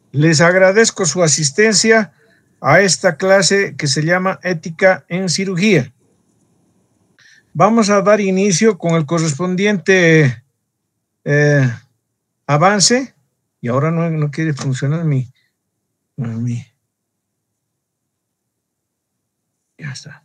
Les agradezco su asistencia a esta clase que se llama Ética en Cirugía. Vamos a dar inicio con el correspondiente avance. Y ahora no quiere funcionar mi... Ya está.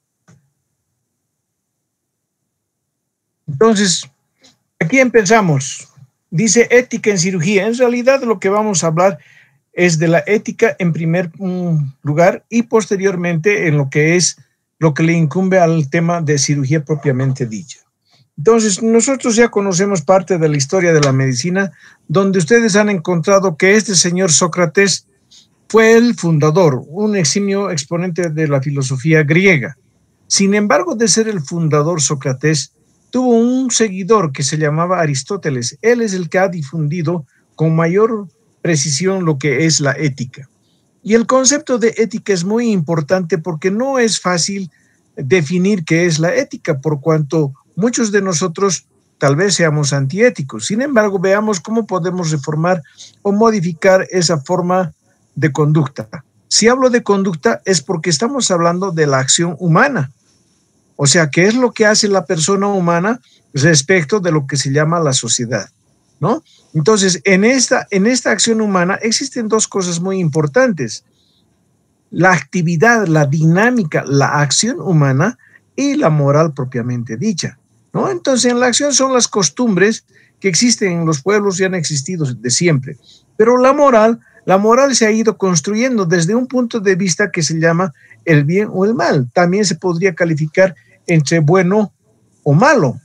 Entonces, aquí empezamos. Dice ética en cirugía. En realidad lo que vamos a hablar es de la ética en primer lugar y posteriormente en lo que le incumbe al tema de cirugía propiamente dicha. Entonces, nosotros ya conocemos parte de la historia de la medicina, donde ustedes han encontrado que este señor Sócrates fue el fundador, un eximio exponente de la filosofía griega. Sin embargo, de ser el fundador Sócrates, tuvo un seguidor que se llamaba Aristóteles. Él es el que ha difundido con mayor precisión lo que es la ética. Y el concepto de ética es muy importante porque no es fácil definir qué es la ética, por cuanto muchos de nosotros tal vez seamos antiéticos. Sin embargo, veamos cómo podemos reformar o modificar esa forma de conducta. Si hablo de conducta es porque estamos hablando de la acción humana. O sea, ¿qué es lo que hace la persona humana respecto de lo que se llama la sociedad? ¿No? Entonces, en esta acción humana existen dos cosas muy importantes: la actividad, la dinámica, la acción humana y la moral propiamente dicha, ¿no? Entonces, en la acción son las costumbres que existen en los pueblos y han existido de siempre. Pero la moral se ha ido construyendo desde un punto de vista que se llama el bien o el mal. También se podría calificar entre bueno o malo.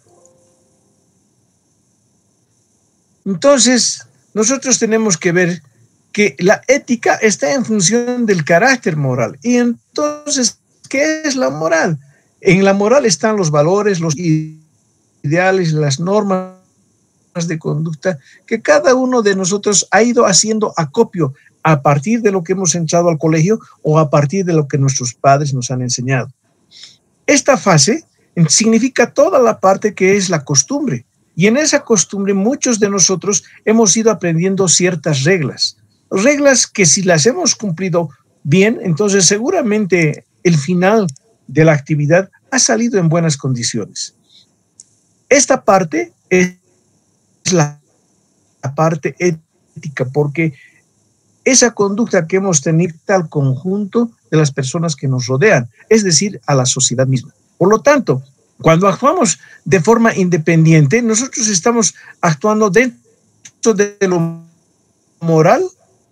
Entonces, nosotros tenemos que ver que la ética está en función del carácter moral. Y entonces, ¿qué es la moral? En la moral están los valores, los ideales, las normas de conducta que cada uno de nosotros ha ido haciendo acopio a partir de lo que hemos entrado al colegio o a partir de lo que nuestros padres nos han enseñado. Esta fase significa toda la parte que es la costumbre. Y en esa costumbre muchos de nosotros hemos ido aprendiendo ciertas reglas. Reglas que si las hemos cumplido bien, entonces seguramente el final de la actividad ha salido en buenas condiciones. Esta parte es la parte ética, porque esa conducta que hemos tenido al conjunto de las personas que nos rodean, es decir, a la sociedad misma. Por lo tanto, cuando actuamos de forma independiente, nosotros estamos actuando dentro de lo moral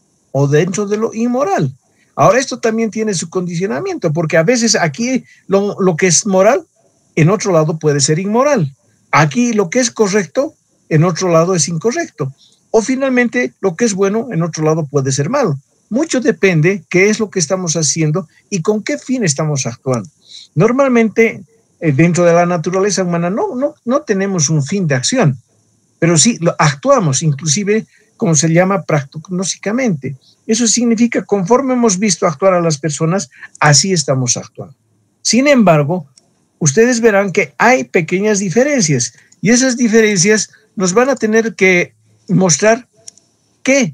o dentro de lo inmoral. Ahora, esto también tiene su condicionamiento, porque a veces aquí lo que es moral, en otro lado puede ser inmoral. Aquí lo que es correcto, en otro lado es incorrecto. O finalmente, lo que es bueno, en otro lado puede ser malo. Mucho depende qué es lo que estamos haciendo y con qué fin estamos actuando. Normalmente, dentro de la naturaleza humana no tenemos un fin de acción, pero sí actuamos, inclusive, como se llama, praggnósticamente. Eso significa, conforme hemos visto actuar a las personas, así estamos actuando. Sin embargo, ustedes verán que hay pequeñas diferencias y esas diferencias nos van a tener que mostrar que,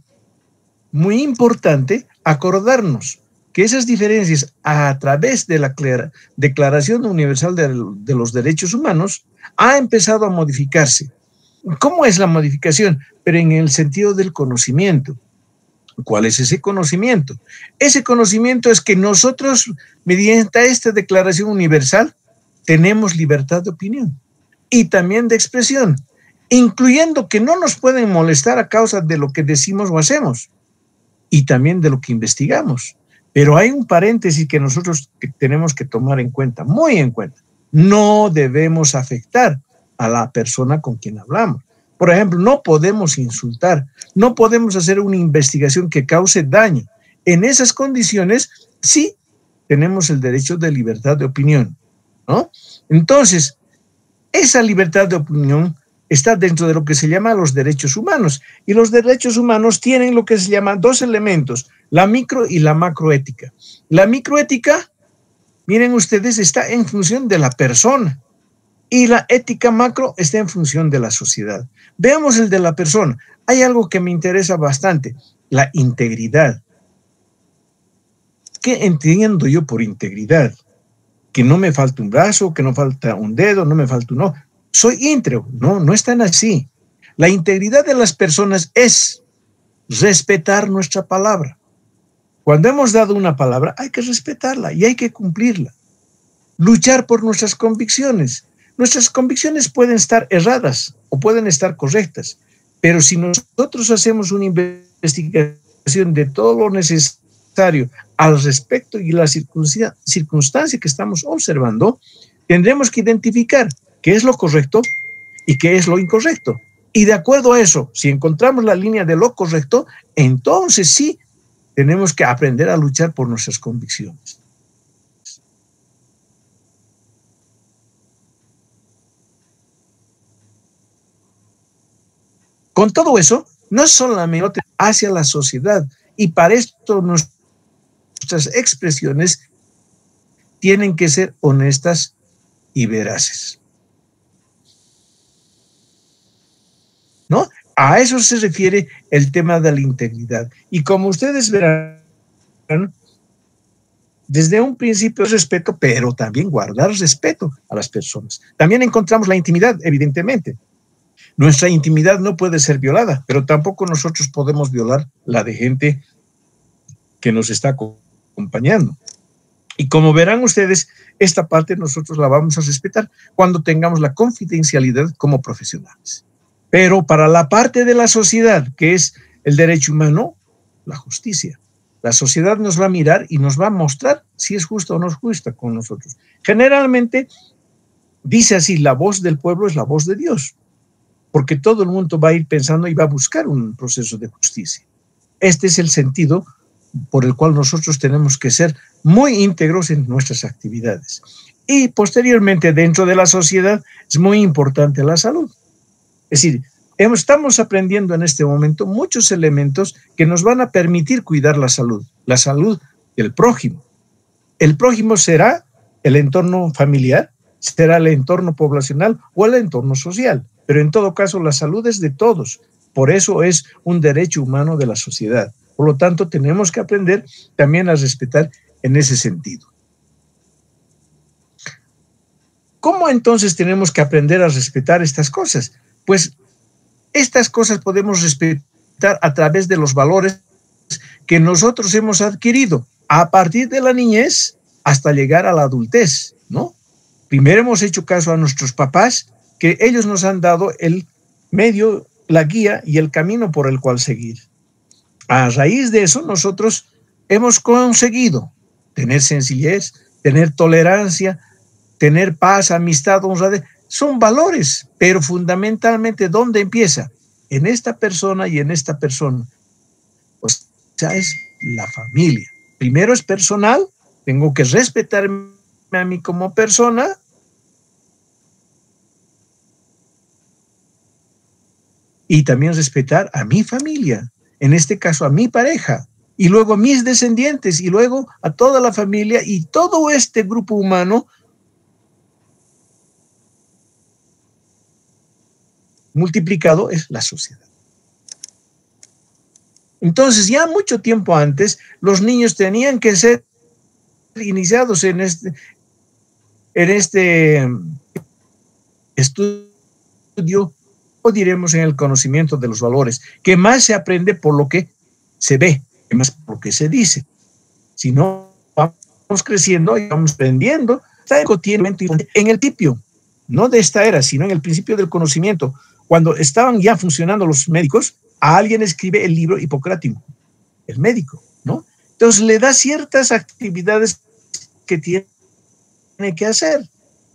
muy importante, acordarnos que esas diferencias a través de la Declaración Universal de los Derechos Humanos ha empezado a modificarse. ¿Cómo es la modificación? Pero en el sentido del conocimiento. ¿Cuál es ese conocimiento? Ese conocimiento es que nosotros, mediante esta Declaración Universal, tenemos libertad de opinión y también de expresión, incluyendo que no nos pueden molestar a causa de lo que decimos o hacemos y también de lo que investigamos. Pero hay un paréntesis que nosotros tenemos que tomar en cuenta, muy en cuenta. No debemos afectar a la persona con quien hablamos. Por ejemplo, no podemos insultar, no podemos hacer una investigación que cause daño. En esas condiciones, sí tenemos el derecho de libertad de opinión, ¿no? Entonces, esa libertad de opinión está dentro de lo que se llama los derechos humanos. Y los derechos humanos tienen lo que se llama dos elementos, la micro y la macroética. La microética, miren ustedes, está en función de la persona. Y la ética macro está en función de la sociedad. Veamos el de la persona. Hay algo que me interesa bastante. la integridad. ¿Qué entiendo yo por integridad? Que no me falta un brazo, que no falta un dedo, no me falta un ojo. Soy íntegro. No, no es tan así. La integridad de las personas es respetar nuestra palabra. Cuando hemos dado una palabra, hay que respetarla y hay que cumplirla. Luchar por nuestras convicciones. Nuestras convicciones pueden estar erradas o pueden estar correctas, pero si nosotros hacemos una investigación de todo lo necesario al respecto y la circunstancia que estamos observando, tendremos que identificar qué es lo correcto y qué es lo incorrecto. Y de acuerdo a eso, si encontramos la línea de lo correcto, entonces sí tenemos que aprender a luchar por nuestras convicciones. Con todo eso, no solamente hacia la sociedad, y para esto nuestras expresiones tienen que ser honestas y veraces. ¿No? A eso se refiere el tema de la integridad. Y como ustedes verán, desde un principio respeto, pero también guardar respeto a las personas. También encontramos la intimidad, evidentemente. Nuestra intimidad no puede ser violada, pero tampoco nosotros podemos violar la de gente que nos está acompañando. Y como verán ustedes, esta parte nosotros la vamos a respetar cuando tengamos la confidencialidad como profesionales. Pero para la parte de la sociedad, que es el derecho humano, la justicia, la sociedad nos va a mirar y nos va a mostrar si es justa o no es justa con nosotros. Generalmente dice así, la voz del pueblo es la voz de Dios, porque todo el mundo va a ir pensando y va a buscar un proceso de justicia. Este es el sentido por el cual nosotros tenemos que ser muy íntegros en nuestras actividades. Y posteriormente, dentro de la sociedad, es muy importante la salud. Es decir, estamos aprendiendo en este momento muchos elementos que nos van a permitir cuidar la salud del prójimo. El prójimo será el entorno familiar, será el entorno poblacional o el entorno social, pero en todo caso la salud es de todos. Por eso es un derecho humano de la sociedad. Por lo tanto, tenemos que aprender también a respetar en ese sentido. ¿Cómo entonces tenemos que aprender a respetar estas cosas? Pues estas cosas podemos respetar a través de los valores que nosotros hemos adquirido a partir de la niñez hasta llegar a la adultez, ¿no? Primero hemos hecho caso a nuestros papás, que ellos nos han dado el medio, la guía y el camino por el cual seguir. A raíz de eso, nosotros hemos conseguido tener sencillez, tener tolerancia, tener paz, amistad, honradez. Son valores, pero fundamentalmente, ¿dónde empieza? En esta persona y en esta persona. O sea, es la familia. Primero es personal, tengo que respetarme a mí como persona. Y también respetar a mi familia, en este caso a mi pareja, y luego a mis descendientes, y luego a toda la familia y todo este grupo humano multiplicado es la sociedad. Entonces, ya mucho tiempo antes, los niños tenían que ser iniciados en este estudio, o diremos en el conocimiento de los valores, que más se aprende por lo que se ve, que más por lo que se dice. Si no, vamos creciendo y vamos aprendiendo en el principio, no de esta era, sino en el principio del conocimiento. Cuando estaban ya funcionando los médicos, a alguien escribe el libro hipocrático, el médico, ¿no? Entonces le da ciertas actividades que tiene que hacer.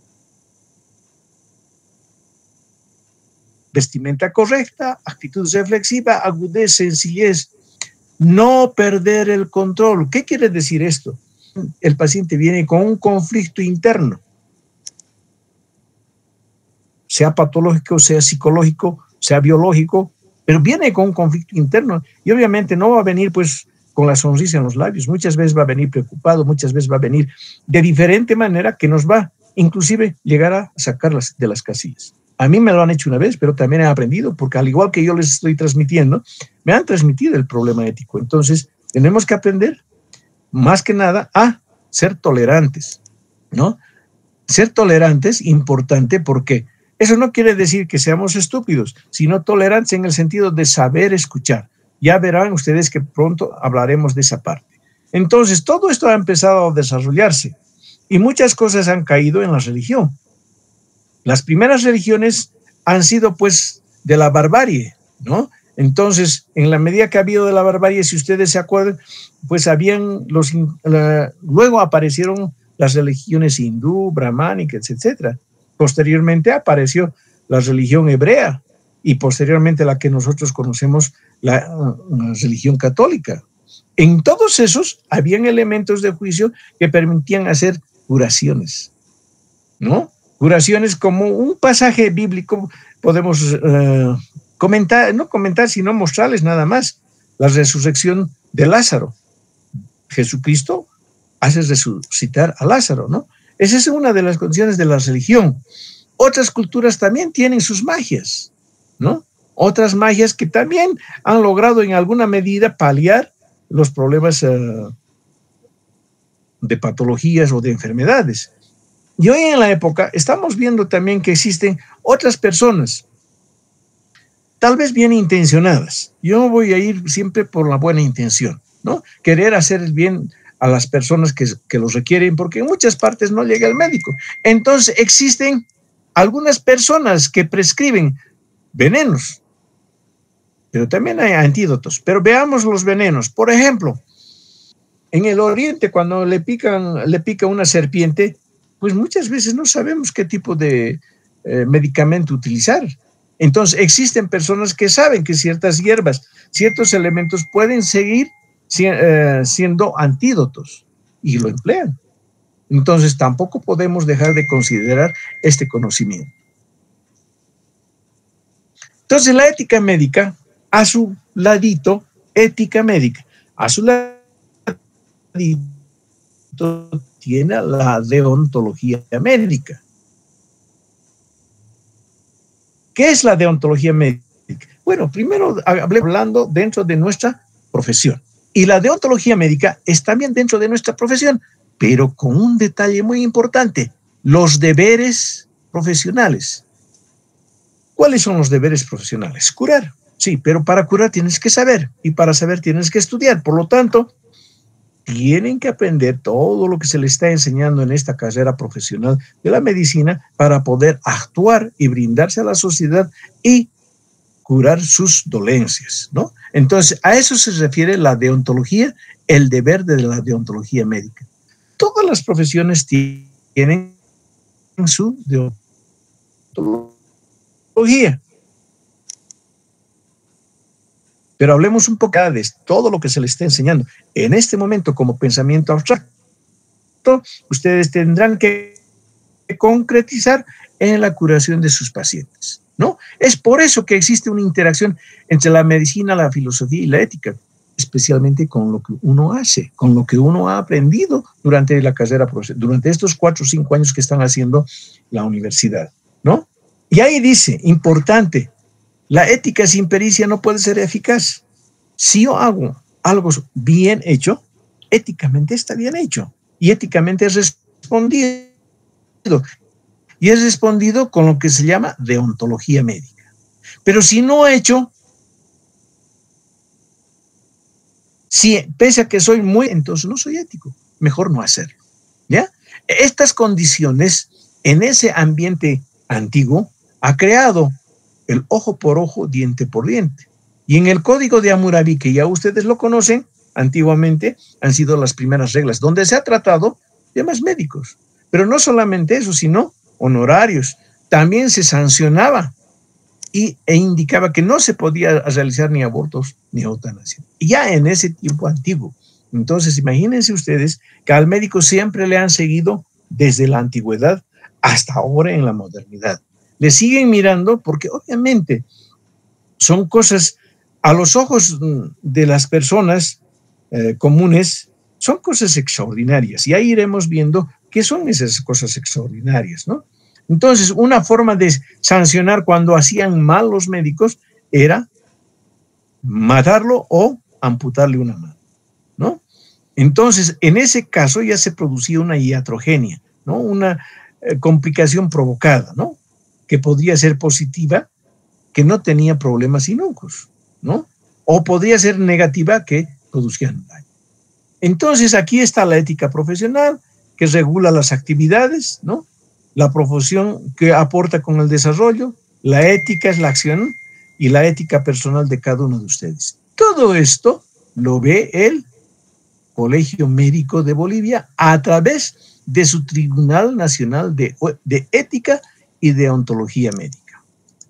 Vestimenta correcta, actitud reflexiva, agudez, sencillez, no perder el control. ¿Qué quiere decir esto? El paciente viene con un conflicto interno, sea patológico, sea psicológico, sea biológico, pero viene con un conflicto interno y obviamente no va a venir pues con la sonrisa en los labios, muchas veces va a venir preocupado, muchas veces va a venir de diferente manera que nos va inclusive llegar a sacarlas de las casillas. A mí me lo han hecho una vez, pero también he aprendido, porque al igual que yo les estoy transmitiendo, me han transmitido el problema ético. Entonces, tenemos que aprender, más que nada, a ser tolerantes, ¿no? Ser tolerantes, importante, porque eso no quiere decir que seamos estúpidos, sino tolerantes en el sentido de saber escuchar. Ya verán ustedes que pronto hablaremos de esa parte. Entonces, todo esto ha empezado a desarrollarse y muchas cosas han caído en la religión. Las primeras religiones han sido, pues, de la barbarie, ¿no? Entonces, en la medida que ha habido de la barbarie, si ustedes se acuerdan, pues luego aparecieron las religiones hindú, brahmánicas, etcétera. Posteriormente apareció la religión hebrea y posteriormente la que nosotros conocemos, la religión católica. En todos esos habían elementos de juicio que permitían hacer curaciones, ¿no? Curaciones como un pasaje bíblico podemos comentar, no comentar, sino mostrarles nada más. La resurrección de Lázaro. Jesucristo hace resucitar a Lázaro, ¿no? Esa es una de las condiciones de la religión. Otras culturas también tienen sus magias, ¿no? Otras magias que también han logrado en alguna medida paliar los problemas de patologías o de enfermedades. Y hoy en la época estamos viendo también que existen otras personas, tal vez bien intencionadas. Yo voy a ir siempre por la buena intención, ¿no? Querer hacer el bien a las personas que los requieren, porque en muchas partes no llega el médico. Entonces existen algunas personas que prescriben venenos, pero también hay antídotos. Pero veamos los venenos. Por ejemplo, en el oriente, cuando le pica una serpiente, pues muchas veces no sabemos qué tipo de medicamento utilizar. Entonces existen personas que saben que ciertas hierbas, ciertos elementos pueden seguir siendo antídotos y lo emplean. Entonces tampoco podemos dejar de considerar este conocimiento. Entonces la ética médica, a su ladito, ética médica, a su ladito tiene la deontología médica. ¿Qué es la deontología médica? Bueno, primero hablando dentro de nuestra profesión. Y la deontología médica es también dentro de nuestra profesión, pero con un detalle muy importante: los deberes profesionales. ¿Cuáles son los deberes profesionales? Curar, sí, pero para curar tienes que saber, y para saber tienes que estudiar. Por lo tanto, tienen que aprender todo lo que se les está enseñando en esta carrera profesional de la medicina para poder actuar y brindarse a la sociedad y curar sus dolencias, ¿no? Entonces, a eso se refiere la deontología, el deber de la deontología médica. Todas las profesiones tienen su deontología. Pero hablemos un poco de todo lo que se les está enseñando. En este momento, como pensamiento abstracto, ustedes tendrán que concretizar en la curación de sus pacientes, ¿no? Es por eso que existe una interacción entre la medicina, la filosofía y la ética, especialmente con lo que uno hace, con lo que uno ha aprendido durante la carrera, durante estos 4 o 5 años que están haciendo la universidad, ¿no? Y ahí dice, importante, la ética sin pericia no puede ser eficaz. Si yo hago algo bien hecho, éticamente está bien hecho. Y éticamente es respondido. Y es respondido con lo que se llama deontología médica. Pero si no he hecho, si pese a que soy entonces no soy ético. Mejor no hacerlo, ¿ya? Estas condiciones en ese ambiente antiguo ha creado el ojo por ojo, diente por diente. Y en el Código de Hammurabi, que ya ustedes lo conocen, antiguamente han sido las primeras reglas, donde se ha tratado temas médicos. Pero no solamente eso, sino honorarios. También se sancionaba e indicaba que no se podía realizar ni abortos ni eutanasia. Y ya en ese tiempo antiguo. Entonces, imagínense ustedes que al médico siempre le han seguido desde la antigüedad hasta ahora en la modernidad. Le siguen mirando porque obviamente son cosas a los ojos de las personas comunes, son cosas extraordinarias. Y ahí iremos viendo qué son esas cosas extraordinarias, ¿no? Entonces, una forma de sancionar cuando hacían mal los médicos era matarlo o amputarle una mano, ¿no? Entonces, en ese caso ya se producía una iatrogenia, ¿no? Una complicación provocada, ¿no? Que podría ser positiva, que no tenía problemas inocuos, ¿no? O podría ser negativa, que producían daño. Entonces, aquí está la ética profesional, que regula las actividades, ¿no? La profesión que aporta con el desarrollo, la ética es la acción y la ética personal de cada uno de ustedes. Todo esto lo ve el Colegio Médico de Bolivia a través de su Tribunal Nacional de Ética y de Ontología Médica.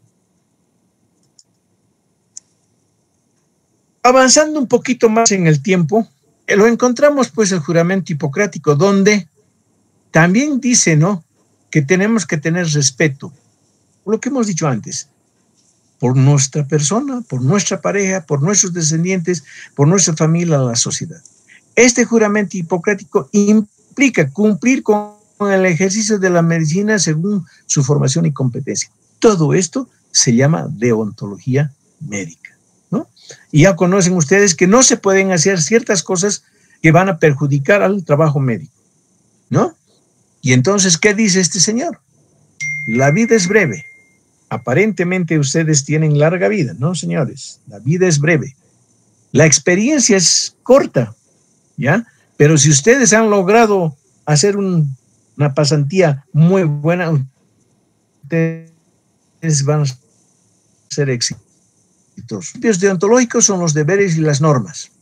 Avanzando un poquito más en el tiempo, lo encontramos pues el juramento hipocrático, donde también dice, ¿no?, que tenemos que tener respeto, por lo que hemos dicho antes, por nuestra persona, por nuestra pareja, por nuestros descendientes, por nuestra familia, la sociedad. Este juramento hipocrático implica cumplir con el ejercicio de la medicina según su formación y competencia. Todo esto se llama deontología médica, ¿no? Y ya conocen ustedes que no se pueden hacer ciertas cosas que van a perjudicar al trabajo médico, ¿no? Y entonces, ¿qué dice este señor? La vida es breve. Aparentemente ustedes tienen larga vida, ¿no, señores? La vida es breve. La experiencia es corta, ¿ya? Pero si ustedes han logrado hacer una pasantía muy buena, ustedes van a ser exitosos. Los principios deontológicos son los deberes y las normas.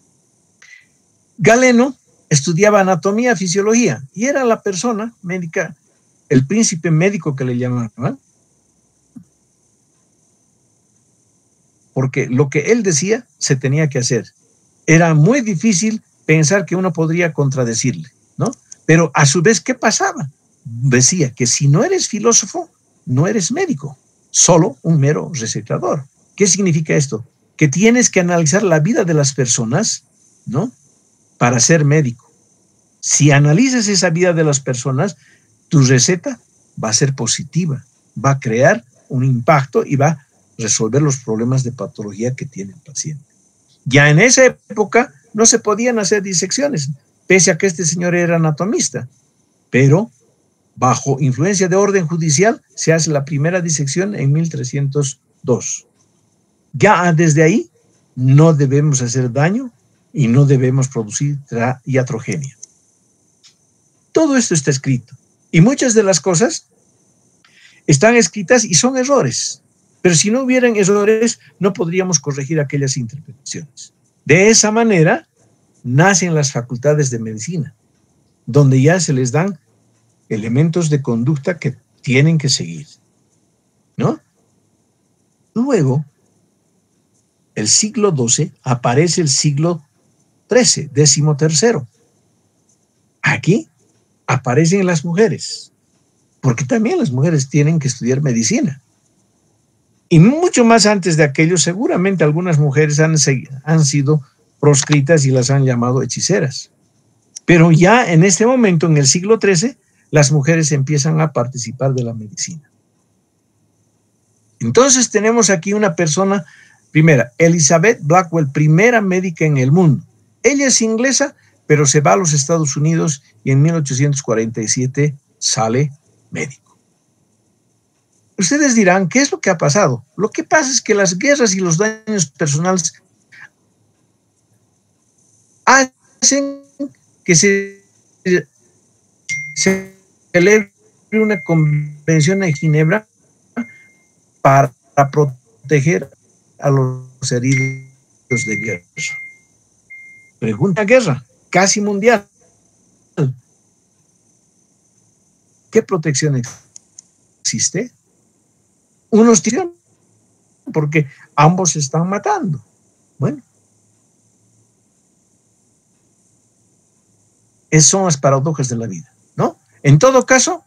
Galeno estudiaba anatomía, fisiología, y era la persona médica, el príncipe médico que le llamaban, porque lo que él decía se tenía que hacer. Era muy difícil pensar que uno podría contradecirle, ¿no? Pero a su vez, ¿qué pasaba? Decía que si no eres filósofo, no eres médico, solo un mero recetador. ¿Qué significa esto? Que tienes que analizar la vida de las personas, ¿no?, para ser médico. Si analizas esa vida de las personas, tu receta va a ser positiva, va a crear un impacto y va a resolver los problemas de patología que tiene el paciente. Ya en esa época no se podían hacer disecciones, pese a que este señor era anatomista, pero bajo influencia de orden judicial se hace la primera disección en 1302. Ya desde ahí no debemos hacer daño y no debemos producir iatrogenia. Todo esto está escrito y muchas de las cosas están escritas y son errores, pero si no hubieran errores no podríamos corregir aquellas interpretaciones. De esa manera nacen las facultades de medicina, donde ya se les dan elementos de conducta que tienen que seguir, ¿no? Luego, el siglo XII, aparece el siglo XIII, XIII. Aquí aparecen las mujeres, porque también las mujeres tienen que estudiar medicina. Y mucho más antes de aquello, seguramente algunas mujeres han sido proscritas y las han llamado hechiceras. Pero ya en este momento, en el siglo XIII, las mujeres empiezan a participar de la medicina. Entonces tenemos aquí una persona, primera, Elizabeth Blackwell, primera médica en el mundo. Ella es inglesa, pero se va a los Estados Unidos y en 1847 sale médico. Ustedes dirán, ¿qué es lo que ha pasado? Lo que pasa es que las guerras y los daños personales hacen que se celebre una convención en Ginebra para proteger a los heridos de guerra. Pregunta guerra, casi mundial. ¿Qué protección existe? Unos tiran porque ambos se están matando. Bueno, esas son las paradojas de la vida, ¿no? En todo caso,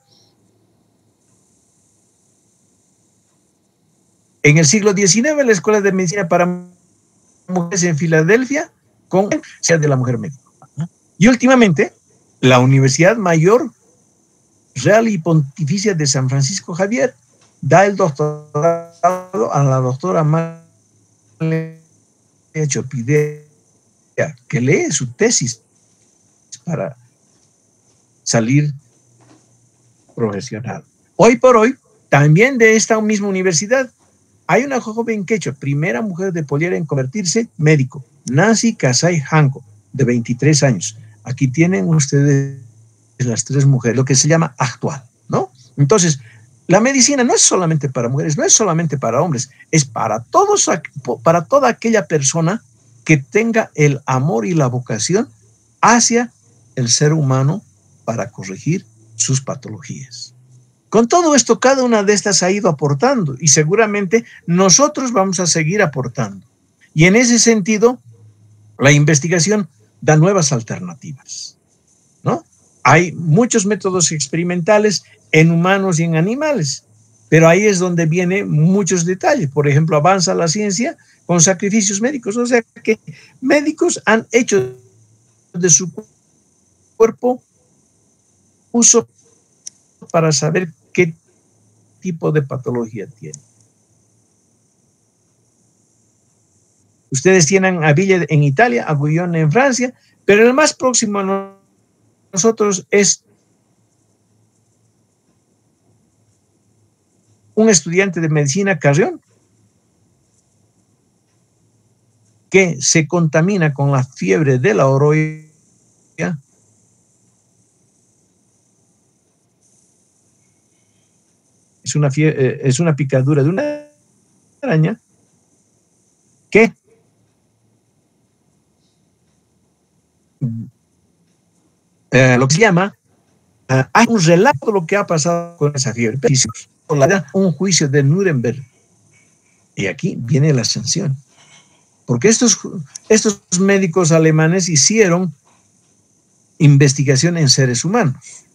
en el siglo XIX, la Escuela de Medicina para Mujeres en Filadelfia, con la de la mujer médico. Y últimamente, la Universidad Mayor Real y Pontificia de San Francisco Javier, da el doctorado a la doctora María Chopidea, que lee su tesis para salir profesional. Hoy por hoy, también de esta misma universidad, hay una joven quechua, primera mujer de Poliera en convertirse médico, Nancy Casay Janco, de 23 años. Aquí tienen ustedes las tres mujeres, lo que se llama actual, ¿no? Entonces, la medicina no es solamente para mujeres, no es solamente para hombres, es para todos, para toda aquella persona que tenga el amor y la vocación hacia el ser humano para corregir sus patologías. Con todo esto, cada una de estas ha ido aportando y seguramente nosotros vamos a seguir aportando. Y en ese sentido, la investigación da nuevas alternativas, ¿no? Hay muchos métodos experimentales en humanos y en animales, pero ahí es donde vienen muchos detalles. Por ejemplo, avanza la ciencia con sacrificios médicos, o sea que médicos han hecho de su cuerpo uso para saber qué tipo de patología tiene. Ustedes tienen a Ville en Italia, a Guyon en Francia, pero el más próximo a nosotros es un estudiante de medicina, Carrión, que se contamina con la fiebre de la oroya es una picadura de una araña que lo que se llama, hay un relato de lo que ha pasado con esa fiebre. Un juicio de Nuremberg. Y aquí viene la sanción. Porque estos médicos alemanes hicieron investigación en seres humanos.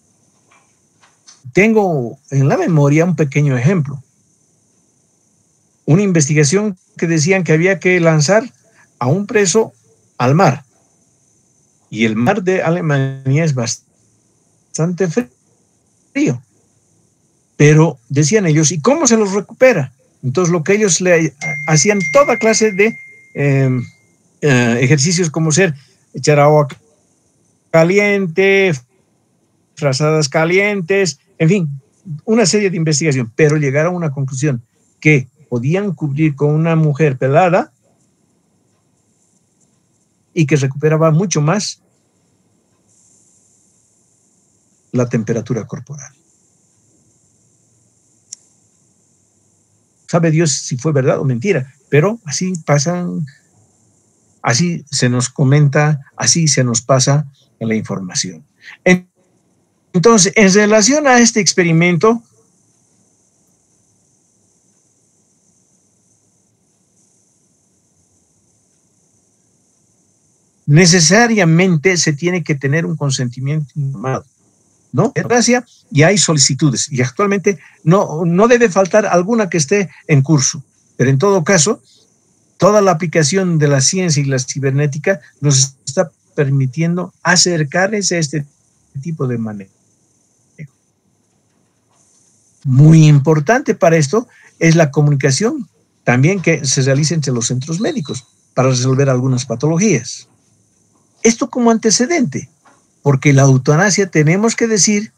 Tengo en la memoria un pequeño ejemplo. Una investigación que decían que había que lanzar a un preso al mar. Y el mar de Alemania es bastante frío. Pero decían ellos, ¿y cómo se los recupera? Entonces lo que ellos le hacían toda clase de ejercicios como ser echar agua caliente, frazadas calientes, en fin, una serie de investigación, pero llegaron a una conclusión que podían cubrir con una mujer pelada y que recuperaba mucho más la temperatura corporal. Sabe Dios si fue verdad o mentira, pero así pasan, así se nos comenta, así se nos pasa en la información. Entonces, en relación a este experimento, necesariamente se tiene que tener un consentimiento informado, ¿no? Gracias, y hay solicitudes, y actualmente no debe faltar alguna que esté en curso, pero en todo caso, toda la aplicación de la ciencia y la cibernética nos está permitiendo acercarse a este tipo de manejo. Muy importante para esto es la comunicación también que se realiza entre los centros médicos para resolver algunas patologías. Esto como antecedente, porque la eutanasia tenemos que decir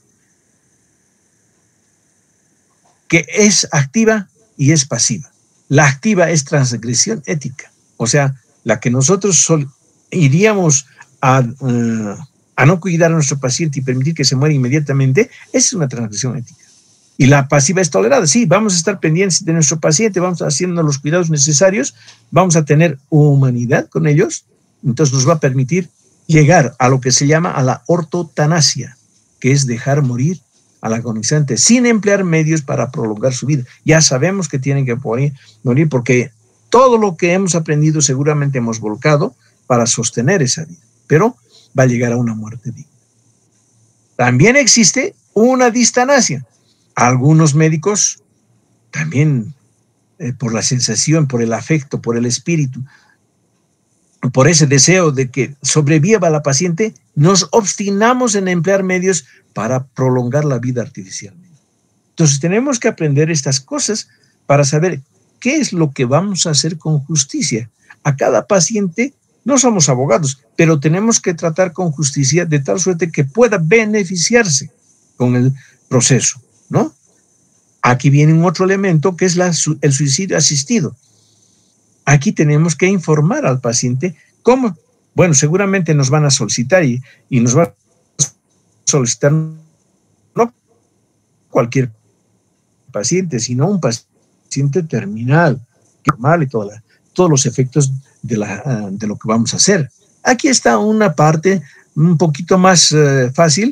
que es activa y es pasiva. La activa es transgresión ética, o sea, la que nosotros iríamos a no cuidar a nuestro paciente y permitir que se muera inmediatamente, es una transgresión ética. Y la pasiva es tolerada. Sí, vamos a estar pendientes de nuestro paciente, vamos haciendo los cuidados necesarios, vamos a tener humanidad con ellos, entonces nos va a permitir llegar a lo que se llama a la ortotanasia, que es dejar morir al agonizante sin emplear medios para prolongar su vida. Ya sabemos que tienen que morir porque todo lo que hemos aprendido seguramente hemos volcado para sostener esa vida, pero va a llegar a una muerte digna. También existe una distanasia. Algunos médicos también por la sensación, por el afecto, por el espíritu, por ese deseo de que sobreviva la paciente, nos obstinamos en emplear medios para prolongar la vida artificialmente. Entonces tenemos que aprender estas cosas para saber qué es lo que vamos a hacer con justicia. A cada paciente, no somos abogados, pero tenemos que tratar con justicia de tal suerte que pueda beneficiarse con el proceso, ¿no? Aquí viene un otro elemento que es el suicidio asistido. Aquí tenemos que informar al paciente cómo. Bueno, seguramente nos van a solicitar y nos va a solicitar no cualquier paciente, sino un paciente terminal, normal y todos los efectos de lo que vamos a hacer. Aquí está una parte un poquito más fácil.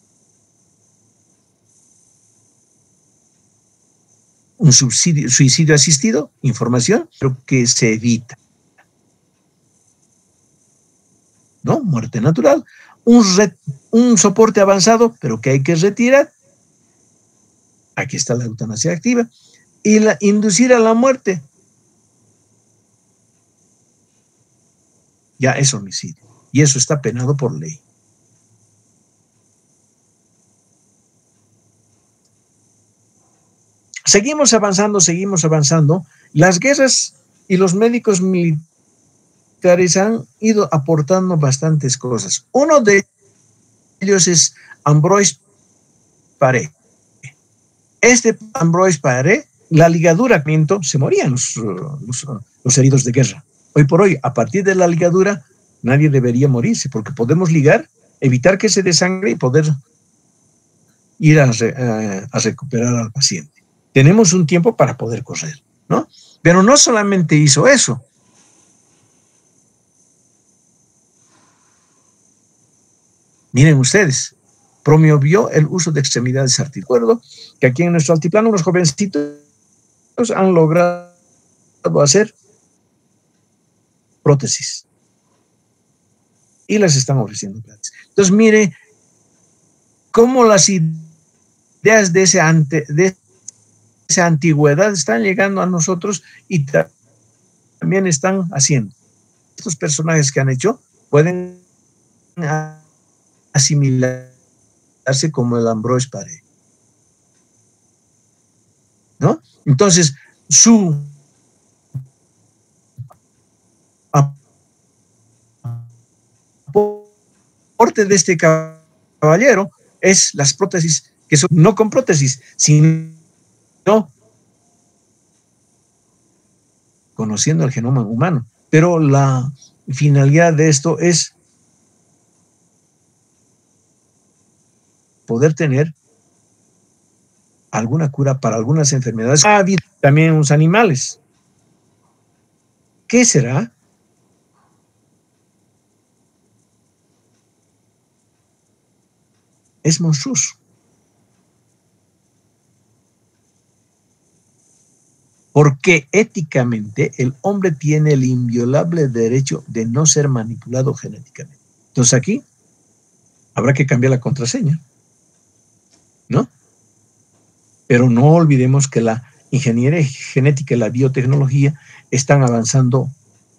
Un suicidio asistido, información, pero que se evita. ¿No? Muerte natural. Un soporte avanzado, pero que hay que retirar. Aquí está la eutanasia activa. Y inducir a la muerte. Ya es homicidio. Y eso está penado por ley. Seguimos avanzando. Las guerras y los médicos militares han ido aportando bastantes cosas. Uno de ellos es Ambroise Paré. Este Ambroise Paré, la ligadura, se morían los heridos de guerra. Hoy por hoy, a partir de la ligadura, nadie debería morirse, porque podemos ligar, evitar que se desangre y poder ir a recuperar al paciente. Tenemos un tiempo para poder correr, ¿no? Pero no solamente hizo eso. Miren ustedes, promovió el uso de extremidades articulares. Recuerdo que aquí en nuestro altiplano unos jovencitos han logrado hacer prótesis y las están ofreciendo gratis. Entonces, mire cómo las ideas de esa antigüedad están llegando a nosotros y también están haciendo. Estos personajes que han hecho pueden asimilarse como el Ambroise Paré, ¿no? Entonces, su aporte de este caballero es las prótesis, que son no con prótesis, sino conociendo el genoma humano. Pero la finalidad de esto es poder tener alguna cura para algunas enfermedades. Ha habido también unos animales. ¿Qué será? Es monstruoso. Porque éticamente el hombre tiene el inviolable derecho de no ser manipulado genéticamente. Entonces aquí habrá que cambiar la contraseña, ¿no? Pero no olvidemos que la ingeniería genética y la biotecnología están avanzando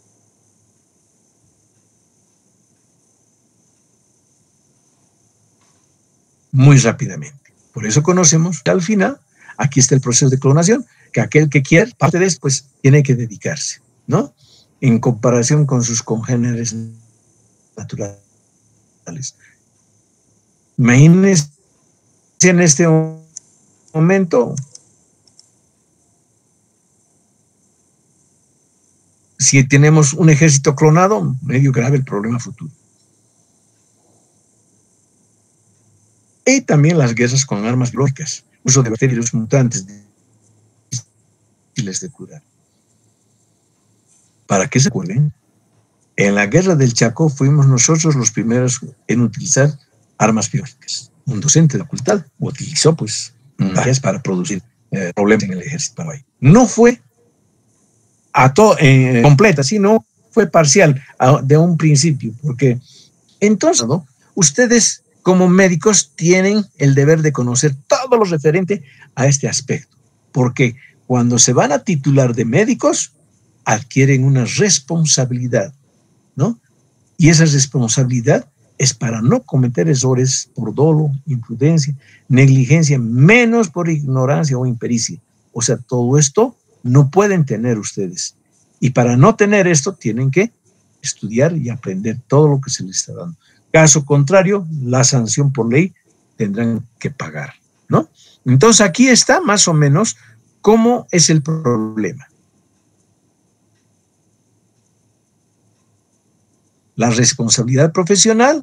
muy rápidamente. Por eso conocemos que al final, aquí está el proceso de clonación, que aquel que quiere parte de esto, pues tiene que dedicarse, ¿no? En comparación con sus congéneres naturales. Imagínense en este momento si tenemos un ejército clonado, medio grave el problema futuro. Y también las guerras con armas biológicas, uso de bacterias mutantes difíciles de curar. ¿Para qué se acuerden? En la guerra del Chaco fuimos nosotros los primeros en utilizar armas biológicas. Un docente de la facultad utilizó pues para producir problemas en el ejército paraguayo. No fue completa, sino fue parcial de un principio, porque entonces, ¿no?, ustedes como médicos tienen el deber de conocer todo lo referente a este aspecto, porque cuando se van a titular de médicos, adquieren una responsabilidad, ¿no? Y esa responsabilidad es para no cometer errores por dolo, imprudencia, negligencia, menos por ignorancia o impericia. O sea, todo esto no pueden tener ustedes. Y para no tener esto, tienen que estudiar y aprender todo lo que se les está dando. Caso contrario, la sanción por ley tendrán que pagar, ¿no? Entonces, aquí está más o menos cómo es el problema. La responsabilidad profesional,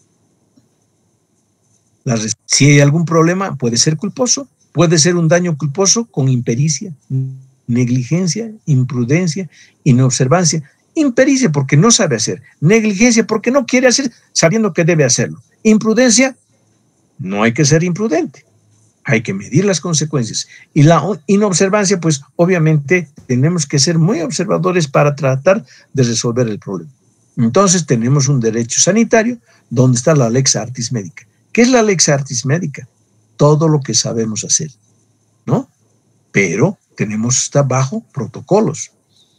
si hay algún problema, puede ser culposo, puede ser un daño culposo con impericia, negligencia, imprudencia, inobservancia. Impericia porque no sabe hacer, negligencia porque no quiere hacer sabiendo que debe hacerlo. Imprudencia, no hay que ser imprudente, hay que medir las consecuencias. Y la inobservancia, pues obviamente tenemos que ser muy observadores para tratar de resolver el problema. Entonces tenemos un derecho sanitario donde está la lex artis medica. ¿Qué es la lex artis medica? Todo lo que sabemos hacer, ¿no? Pero está bajo protocolos.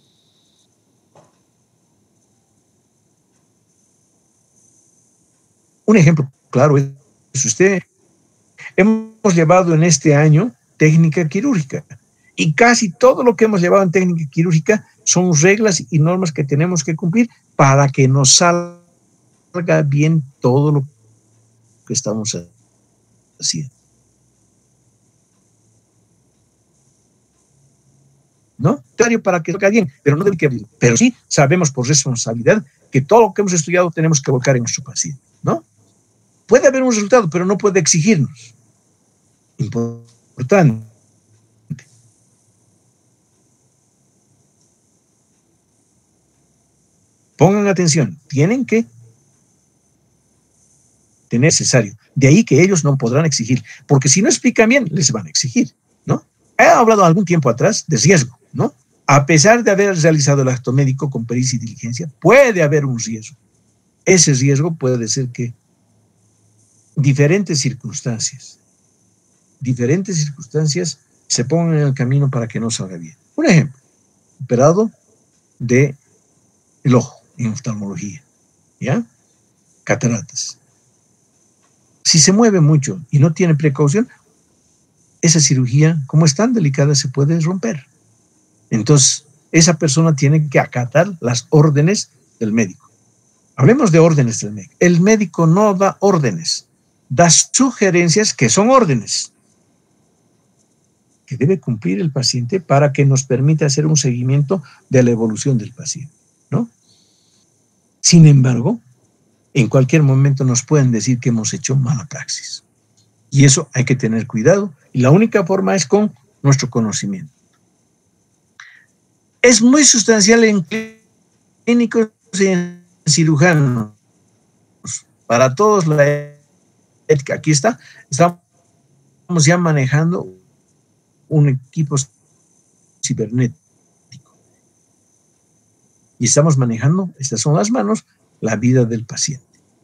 Un ejemplo claro es usted. Hemos llevado en este año técnica quirúrgica y casi todo lo que hemos llevado en técnica quirúrgica son reglas y normas que tenemos que cumplir para que nos salga bien todo lo que estamos haciendo. ¿No? Para que salga bien, pero no debe que. Pero sí sabemos por responsabilidad que todo lo que hemos estudiado tenemos que volcar en nuestro paciente, ¿no? Puede haber un resultado, pero no puede exigirnos. Importante. Pongan atención, tienen que tener necesario. De ahí que ellos no podrán exigir, porque si no explican bien, les van a exigir, ¿no? He hablado algún tiempo atrás de riesgo, ¿no? A pesar de haber realizado el acto médico con pericia y diligencia, puede haber un riesgo. Ese riesgo puede ser que diferentes circunstancias se pongan en el camino para que no salga bien. Un ejemplo, operado del ojo en oftalmología, ¿ya? Cataratas. Si se mueve mucho y no tiene precaución, esa cirugía, como es tan delicada, se puede romper. Entonces, esa persona tiene que acatar las órdenes del médico. Hablemos de órdenes del médico. El médico no da órdenes, da sugerencias que son órdenes que debe cumplir el paciente para que nos permita hacer un seguimiento de la evolución del paciente, ¿no? Sin embargo, en cualquier momento nos pueden decir que hemos hecho mala praxis. Y eso hay que tener cuidado. Y la única forma es con nuestro conocimiento. Es muy sustancial en clínicos y en cirujanos. Para todos la ética. Aquí está. Estamos ya manejando un equipo cibernético. Y estamos manejando, estas son las manos, la vida del paciente.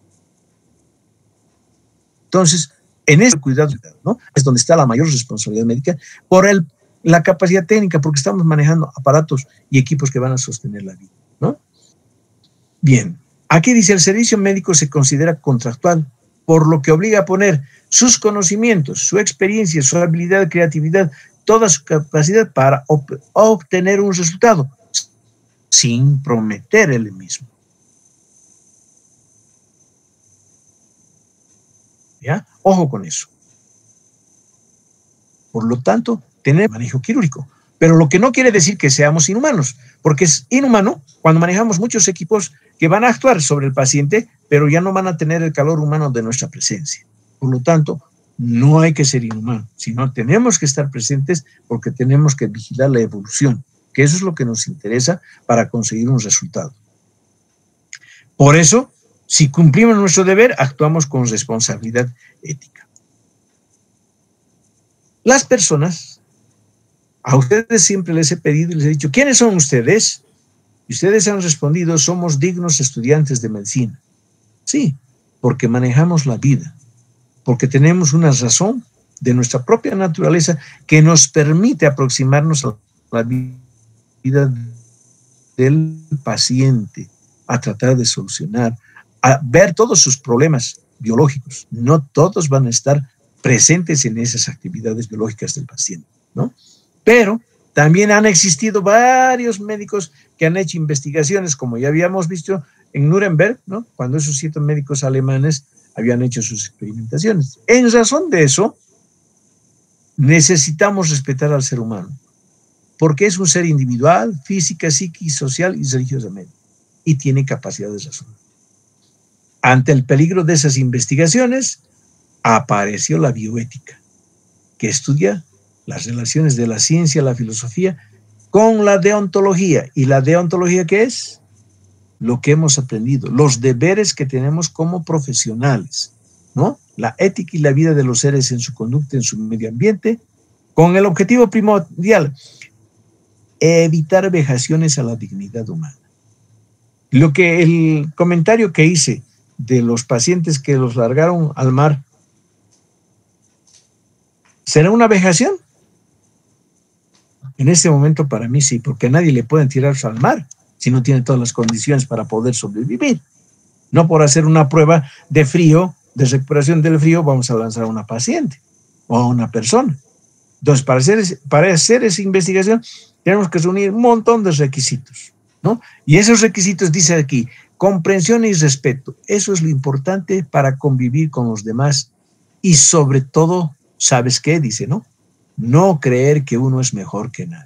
Entonces, en ese cuidado, ¿no? Es donde está la mayor responsabilidad médica por la capacidad técnica, porque estamos manejando aparatos y equipos que van a sostener la vida, ¿no? Bien, aquí dice, el servicio médico se considera contractual, por lo que obliga a poner sus conocimientos, su experiencia, su habilidad, creatividad, toda su capacidad para obtener un resultado, sin prometer él mismo. ¿Ya? Ojo con eso. Por lo tanto, tener manejo quirúrgico. Pero lo que no quiere decir que seamos inhumanos, porque es inhumano cuando manejamos muchos equipos que van a actuar sobre el paciente, pero ya no van a tener el calor humano de nuestra presencia. Por lo tanto, no hay que ser inhumanos, sino tenemos que estar presentes porque tenemos que vigilar la evolución, que eso es lo que nos interesa para conseguir un resultado. Por eso, si cumplimos nuestro deber, actuamos con responsabilidad ética. Las personas, a ustedes siempre les he pedido y les he dicho, ¿quiénes son ustedes? Y ustedes han respondido, somos dignos estudiantes de medicina. Sí, porque manejamos la vida, porque tenemos una razón de nuestra propia naturaleza que nos permite aproximarnos a la vida del paciente, a tratar de solucionar, a ver todos sus problemas biológicos. No todos van a estar presentes en esas actividades biológicas del paciente, ¿no? Pero también han existido varios médicos que han hecho investigaciones, como ya habíamos visto en Nuremberg, ¿no? Cuando esos 7 médicos alemanes habían hecho sus experimentaciones. En razón de eso, necesitamos respetar al ser humano, porque es un ser individual, física, psíquica, social y religiosamente, y tiene capacidad de razón. Ante el peligro de esas investigaciones, apareció la bioética, que estudia las relaciones de la ciencia, la filosofía, con la deontología. ¿Y la deontología qué es? Lo que hemos aprendido, los deberes que tenemos como profesionales, ¿no? La ética y la vida de los seres en su conducta, en su medio ambiente, con el objetivo primordial, evitar vejaciones a la dignidad humana. Lo que el comentario que hice de los pacientes que los largaron al mar, ¿será una vejación? En este momento para mí sí, porque a nadie le pueden tirar al mar si no tiene todas las condiciones para poder sobrevivir. No por hacer una prueba de frío, de recuperación del frío, vamos a lanzar a una paciente o a una persona. Entonces, para hacer esa investigación, tenemos que reunir un montón de requisitos, ¿no? Y esos requisitos, dice aquí, comprensión y respeto. Eso es lo importante para convivir con los demás y sobre todo, ¿sabes qué? Dice, ¿no? No creer que uno es mejor que nadie.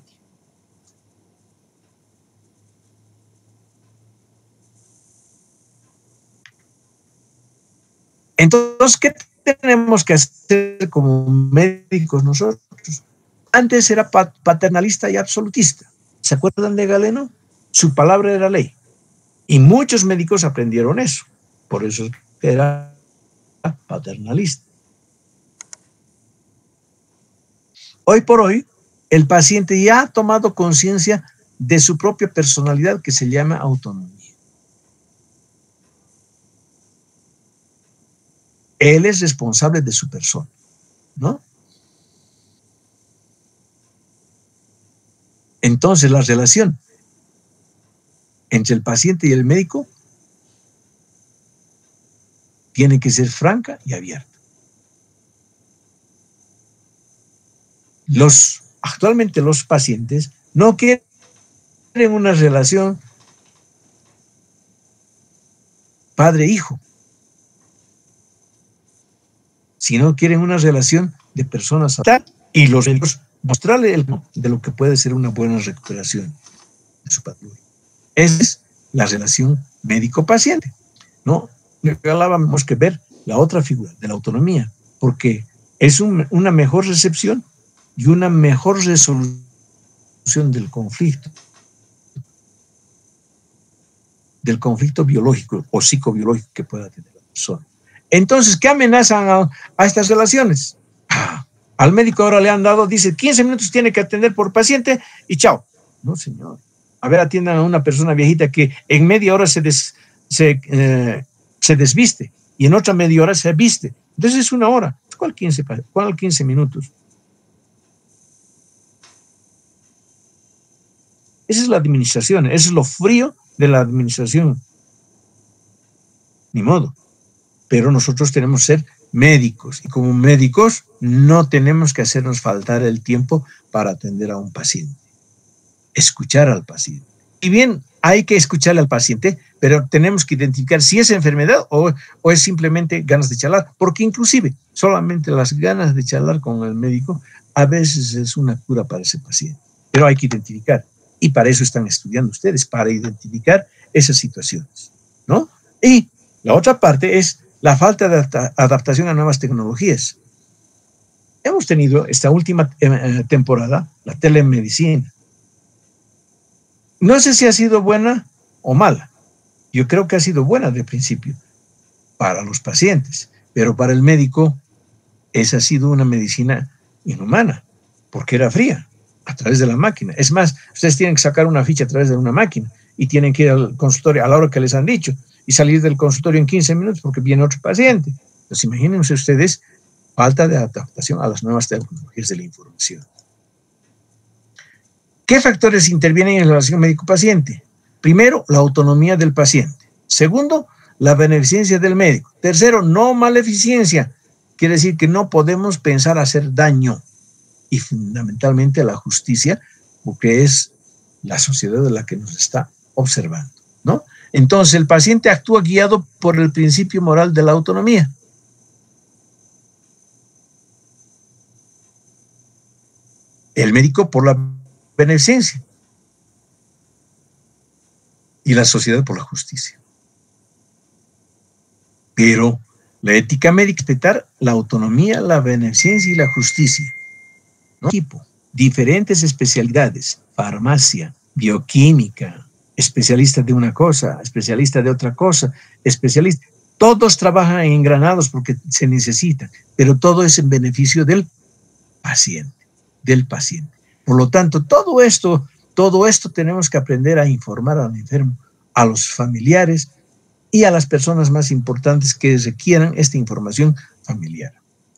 Entonces, ¿qué tenemos que hacer como médicos nosotros? Antes era paternalista y absolutista. ¿Se acuerdan de Galeno? Su palabra era ley. Y muchos médicos aprendieron eso. Por eso era paternalista. Hoy por hoy, el paciente ya ha tomado conciencia de su propia personalidad, que se llama autonomía. Él es responsable de su persona, ¿no? Entonces, la relación entre el paciente y el médico tiene que ser franca y abierta. Actualmente los pacientes no quieren una relación padre-hijo, sino quieren una relación de personas y los médicos mostrarle de lo que puede ser una buena recuperación de su patología. Esa es la relación médico-paciente, ¿no? Hablábamos que ver la otra figura de la autonomía, porque es una mejor recepción y una mejor resolución del conflicto biológico o psicobiológico que pueda tener la persona. Entonces, ¿qué amenazan a estas relaciones? Al médico ahora le han dado, dice, 15 minutos tiene que atender por paciente y chao. No, señor. A ver, atiendan a una persona viejita que en media hora se desviste y en otra media hora se viste. Entonces es una hora. ¿Cuál 15 minutos? Esa es la administración, eso es lo frío de la administración. Ni modo. Pero nosotros tenemos que ser médicos y como médicos no tenemos que hacernos faltar el tiempo para atender a un paciente. Escuchar al paciente. Y bien, hay que escucharle al paciente, pero tenemos que identificar si es enfermedad o es simplemente ganas de charlar, porque inclusive solamente las ganas de charlar con el médico a veces es una cura para ese paciente. Pero hay que identificar, y para eso están estudiando ustedes, para identificar esas situaciones, ¿no? Y la otra parte es la falta de adaptación a nuevas tecnologías. Hemos tenido esta última temporada la telemedicina. No sé si ha sido buena o mala. Yo creo que ha sido buena de principio para los pacientes, pero para el médico esa ha sido una medicina inhumana, porque era fría, a través de la máquina. Es más, ustedes tienen que sacar una ficha a través de una máquina y tienen que ir al consultorio a la hora que les han dicho y salir del consultorio en 15 minutos porque viene otro paciente. Entonces, imagínense ustedes, falta de adaptación a las nuevas tecnologías de la información. ¿Qué factores intervienen en la relación médico-paciente? Primero, la autonomía del paciente. Segundo, la beneficencia del médico. Tercero, no maleficencia. Quiere decir que no podemos pensar hacer daño. Y fundamentalmente la justicia, porque es la sociedad de la que nos está observando, ¿no? Entonces, el paciente actúa guiado por el principio moral de la autonomía. El médico por la beneficencia. Y la sociedad por la justicia. Pero la ética médica es respetar la autonomía, la beneficencia y la justicia. ¿No? Equipo, diferentes especialidades, farmacia, bioquímica, especialista de una cosa, especialista de otra cosa, especialista. Todos trabajan engranados porque se necesitan, pero todo es en beneficio del paciente. Por lo tanto, todo esto tenemos que aprender a informar al enfermo, a los familiares y a las personas más importantes que requieran esta información familiar.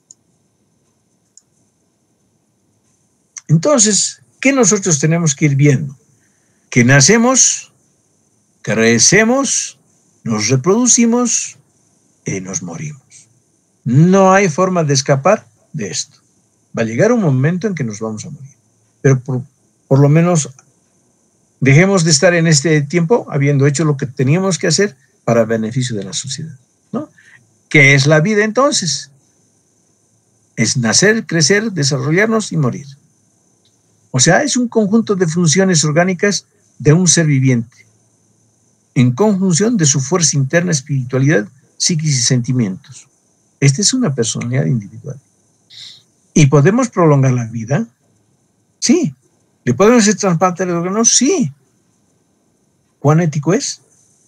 Entonces, ¿qué nosotros tenemos que ir viendo? Que nacemos, crecemos, nos reproducimos y nos morimos. No hay forma de escapar de esto. Va a llegar un momento en que nos vamos a morir. Pero por lo menos dejemos de estar en este tiempo habiendo hecho lo que teníamos que hacer para el beneficio de la sociedad, ¿no? ¿Qué es la vida entonces? Es nacer, crecer, desarrollarnos y morir. O sea, es un conjunto de funciones orgánicas de un ser viviente, en conjunción de su fuerza interna, espiritualidad, psiquis y sentimientos. Esta es una personalidad individual. ¿Y podemos prolongar la vida? Sí. ¿Le podemos hacer trasplante de órganos? Sí. ¿Cuán ético es?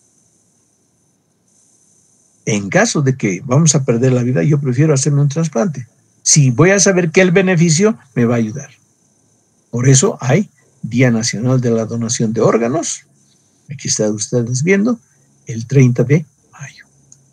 En caso de que vamos a perder la vida, yo prefiero hacerme un trasplante. Si voy a saber que el beneficio me va a ayudar. Por eso hay Día Nacional de la Donación de Órganos. Aquí están ustedes viendo, el 30 de mayo.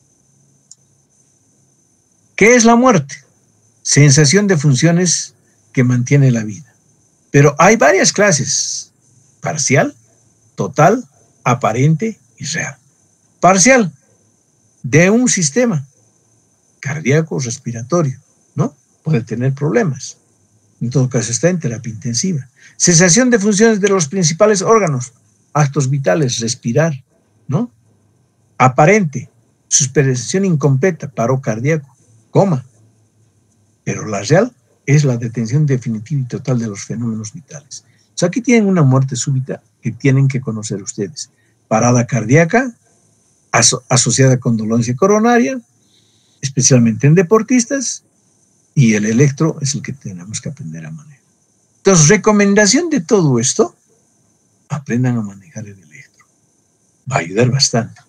¿Qué es la muerte? Sensación de funciones que mantiene la vida. Pero hay varias clases: parcial, total, aparente y real. Parcial, de un sistema cardíaco, respiratorio, ¿no? Puede tener problemas. En todo caso está en terapia intensiva. Cesación de funciones de los principales órganos, actos vitales, respirar, ¿no? Aparente, suspensión incompleta, paro cardíaco, coma. Pero la real es la detención definitiva y total de los fenómenos vitales. O sea, aquí tienen una muerte súbita que tienen que conocer ustedes. Parada cardíaca, asociada con dolencia coronaria, especialmente en deportistas, y el electro es el que tenemos que aprender a manejar. Entonces, recomendación de todo esto, aprendan a manejar el electro. Va a ayudar bastante.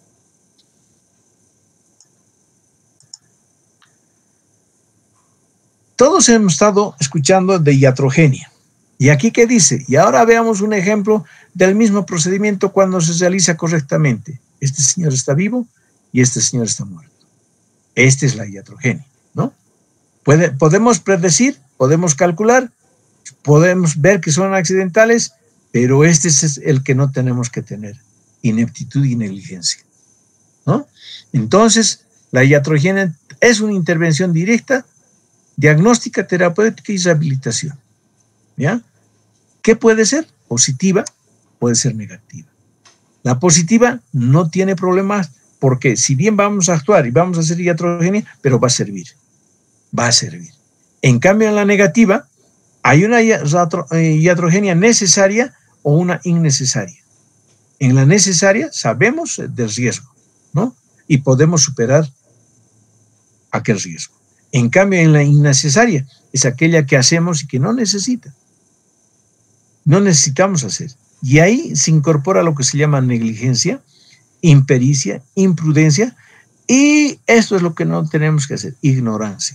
Todos hemos estado escuchando de iatrogenia. ¿Y aquí qué dice? Y ahora veamos un ejemplo del mismo procedimiento cuando se realiza correctamente. Este señor está vivo y este señor está muerto. Esta es la iatrogenia, ¿no? Podemos predecir, podemos calcular, podemos ver que son accidentales, pero este es el que no tenemos que tener: ineptitud y negligencia, ¿no? Entonces, la iatrogenia es una intervención directa, diagnóstica, terapéutica y rehabilitación, ¿ya? ¿Qué puede ser? Positiva, puede ser negativa. La positiva no tiene problemas porque si bien vamos a actuar y vamos a hacer iatrogenia, pero va a servir. Va a servir. En cambio, en la negativa, hay una iatrogenia necesaria o una innecesaria. En la necesaria sabemos del riesgo, ¿no? Y podemos superar aquel riesgo. En cambio, en la innecesaria es aquella que hacemos y que no necesita. No necesitamos hacer. Y ahí se incorpora lo que se llama negligencia, impericia, imprudencia, y esto es lo que no tenemos que hacer: ignorancia,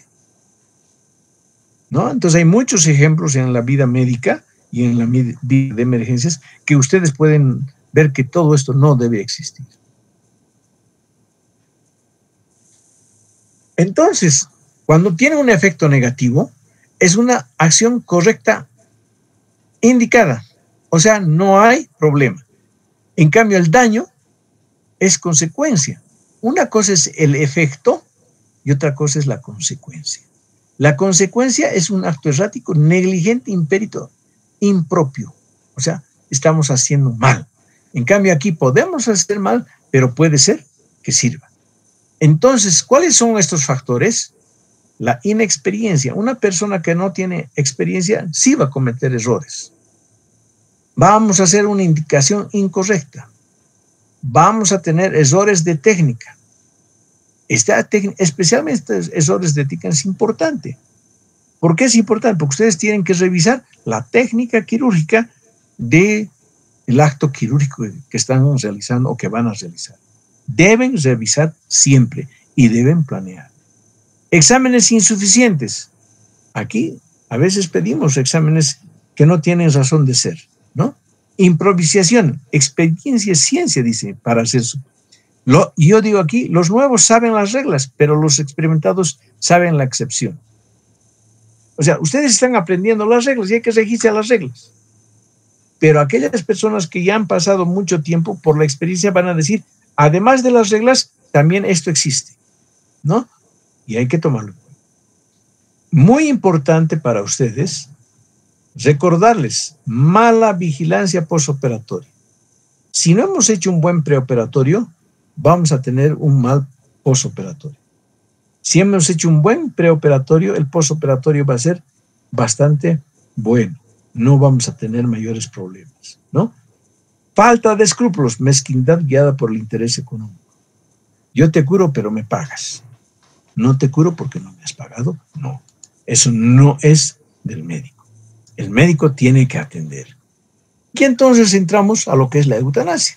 ¿no? Entonces hay muchos ejemplos en la vida médica y en la vida de emergencias que ustedes pueden ver que todo esto no debe existir. Entonces, cuando tiene un efecto negativo, es una acción correcta indicada. O sea, no hay problema. En cambio, el daño es consecuencia. Una cosa es el efecto y otra cosa es la consecuencia. La consecuencia es un acto errático, negligente, impérito, impropio. O sea, estamos haciendo mal. En cambio, aquí podemos hacer mal, pero puede ser que sirva. Entonces, ¿cuáles son estos factores? La inexperiencia. Una persona que no tiene experiencia sí va a cometer errores. Vamos a hacer una indicación incorrecta. Vamos a tener errores de técnica. Especialmente estos errores de técnica es importante. ¿Por qué es importante? Porque ustedes tienen que revisar la técnica quirúrgica del acto quirúrgico que están realizando o que van a realizar. Deben revisar siempre y deben planear. Exámenes insuficientes. Aquí a veces pedimos exámenes que no tienen razón de ser, ¿no? Improvisación, experiencia es ciencia, dice Paracelso. Yo digo aquí, los nuevos saben las reglas, pero los experimentados saben la excepción. O sea, ustedes están aprendiendo las reglas y hay que regirse a las reglas. Pero aquellas personas que ya han pasado mucho tiempo por la experiencia van a decir, además de las reglas, también esto existe, ¿no? Y hay que tomarlo. Muy importante para ustedes recordarles, mala vigilancia postoperatoria. Si no hemos hecho un buen preoperatorio, vamos a tener un mal postoperatorio. Si hemos hecho un buen preoperatorio, el postoperatorio va a ser bastante bueno. No vamos a tener mayores problemas, ¿no? Falta de escrúpulos, mezquindad guiada por el interés económico. Yo te curo, pero me pagas. No te curo porque no me has pagado. No, eso no es del médico. El médico tiene que atender. Y entonces entramos a lo que es la eutanasia.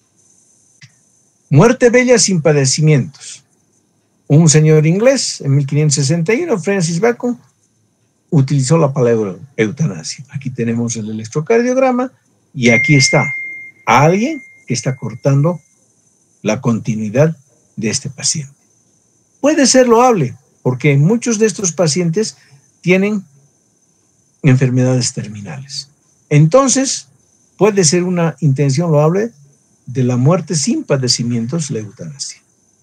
Muerte bella sin padecimientos. Un señor inglés, en 1561, Francis Bacon, utilizó la palabra eutanasia. Aquí tenemos el electrocardiograma y aquí está alguien que está cortando la continuidad de este paciente. Puede ser loable, porque muchos de estos pacientes tienen enfermedades terminales. Entonces, puede ser una intención loable de la muerte sin padecimientos, la eutanasia.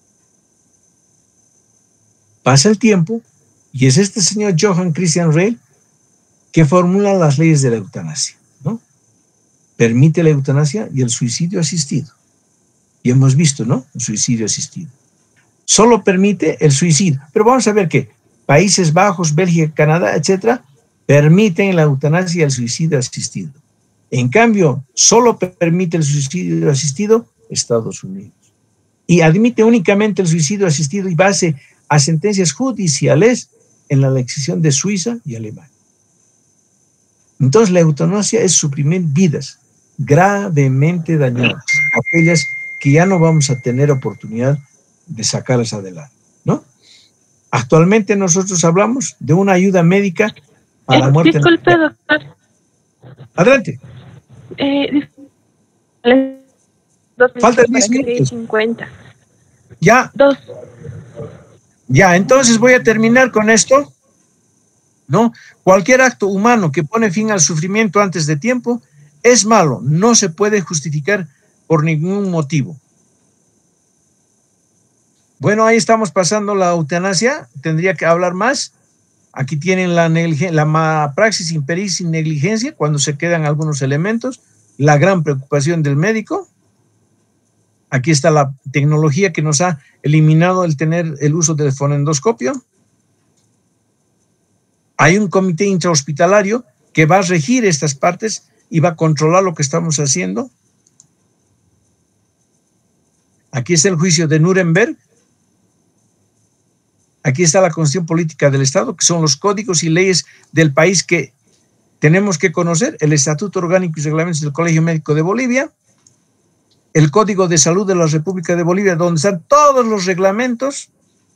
Pasa el tiempo y es este señor Johann Christian Reil que formula las leyes de la eutanasia, ¿no? Permite la eutanasia y el suicidio asistido. Y hemos visto, ¿no? El suicidio asistido. Solo permite el suicidio. Pero vamos a ver que Países Bajos, Bélgica, Canadá, etcétera, permiten la eutanasia y el suicidio asistido. En cambio, solo permite el suicidio asistido Estados Unidos. Y admite únicamente el suicidio asistido y base a sentencias judiciales en la legislación de Suiza y Alemania. Entonces, la eutanasia es suprimir vidas gravemente dañadas, aquellas que ya no vamos a tener oportunidad de sacarlas adelante, ¿no? Actualmente nosotros hablamos de una ayuda médica para la muerte. Disculpe, doctor. Adelante. Faltan 10 minutos. 50. Ya. 2. Ya, entonces voy a terminar con esto, ¿no? Cualquier acto humano que pone fin al sufrimiento antes de tiempo es malo, no se puede justificar por ningún motivo. Bueno, ahí estamos pasando la eutanasia, tendría que hablar más. Aquí tienen la praxis impericia sin negligencia, cuando se quedan algunos elementos, la gran preocupación del médico. Aquí está la tecnología que nos ha eliminado el tener el uso del fonendoscopio. Hay un comité intrahospitalario que va a regir estas partes y va a controlar lo que estamos haciendo. Aquí está el juicio de Nuremberg. Aquí está la Constitución Política del Estado, que son los códigos y leyes del país que tenemos que conocer, el Estatuto Orgánico y Reglamentos del Colegio Médico de Bolivia, el Código de Salud de la República de Bolivia, donde están todos los reglamentos,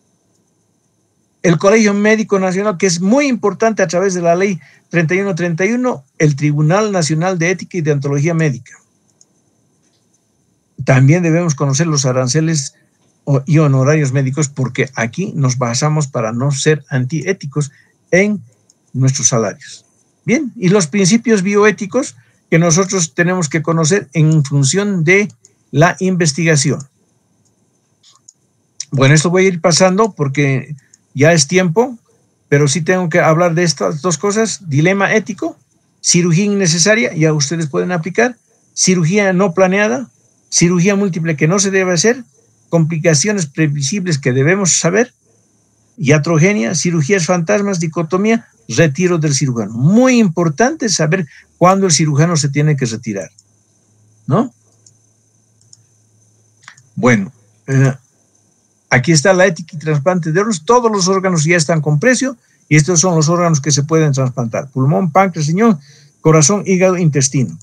el Colegio Médico Nacional, que es muy importante a través de la Ley 3131, el Tribunal Nacional de Ética y Deontología Médica. También debemos conocer los aranceles y honorarios médicos, porque aquí nos basamos para no ser antiéticos en nuestros salarios. Bien, y los principios bioéticos, que nosotros tenemos que conocer en función de la investigación. Bueno, esto voy a ir pasando porque ya es tiempo, pero sí tengo que hablar de estas dos cosas: dilema ético, cirugía innecesaria, ya ustedes pueden aplicar, cirugía no planeada, cirugía múltiple que no se debe hacer, complicaciones previsibles que debemos saber, iatrogenia, cirugías fantasmas, dicotomía, retiro del cirujano. Muy importante saber cuándo el cirujano se tiene que retirar, ¿no? Bueno, aquí está la ética y trasplante de órganos. Todos los órganos ya están con precio y estos son los órganos que se pueden trasplantar: pulmón, páncreas, riñón, corazón, hígado, intestino.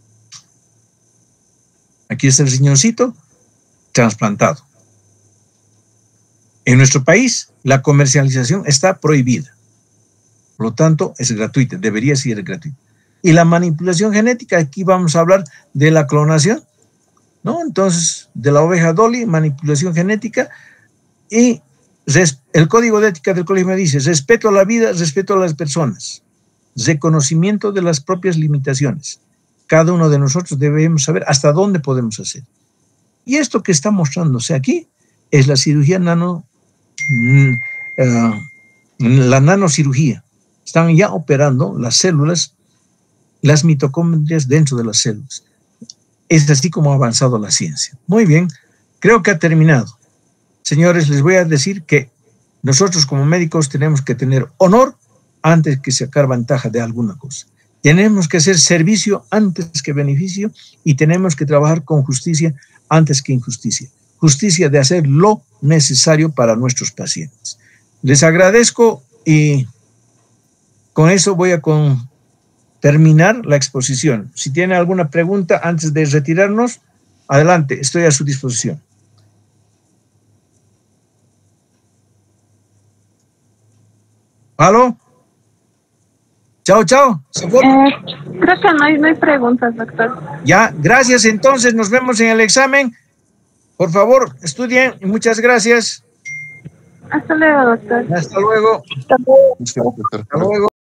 Aquí está el riñoncito trasplantado. En nuestro país la comercialización está prohibida, por lo tanto es gratuita, debería ser gratuita. Y la manipulación genética, aquí vamos a hablar de la clonación, ¿no? Entonces, de la oveja Dolly, manipulación genética, y el código de ética del colegio me dice: respeto a la vida, respeto a las personas, reconocimiento de las propias limitaciones. Cada uno de nosotros debemos saber hasta dónde podemos hacer. Y esto que está mostrándose aquí es la cirugía la nanocirugía. Están ya operando las células, las mitocondrias dentro de las células. Es así como ha avanzado la ciencia. Muy bien, creo que ha terminado. Señores, les voy a decir que nosotros como médicos tenemos que tener honor antes que sacar ventaja de alguna cosa. Tenemos que hacer servicio antes que beneficio y tenemos que trabajar con justicia antes que injusticia. Justicia de hacer lo necesario para nuestros pacientes. Les agradezco y con eso voy a terminar la exposición. Si tienen alguna pregunta antes de retirarnos, adelante, estoy a su disposición. ¿Aló? Chao, chao. Creo que no hay preguntas, doctor. Ya, gracias. Entonces, nos vemos en el examen. Por favor, estudien y muchas gracias. Hasta luego, doctor. Hasta luego. Hasta luego. Hasta luego.